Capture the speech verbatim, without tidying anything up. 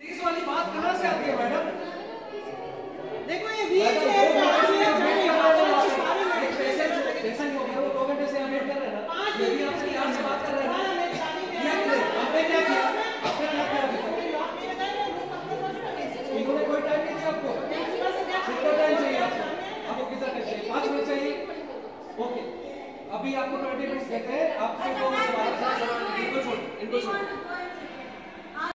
इस वाली बात कहाँ से आती है मैडम? देखो ये व्हील चेयर पे जैसा नहीं हो गया वो दो घंटे से वेट कर रहे हैं ना, ये भी आपसे प्यार से बात कर रहे हैं ना, क्या किया आपने? क्या किया आपने? क्या किया इन्होंने कोई टाइम नहीं दिया आपको? कितना टाइम चाहिए आपको? आपको कितना टाइम चाहिए? पाँच मिनट चाहिए? ओके, अभी आपको ट्वेंटी मिनट्स देते हैं। आपसे दो मिनट बाद इनको छोड़ इनको छोड़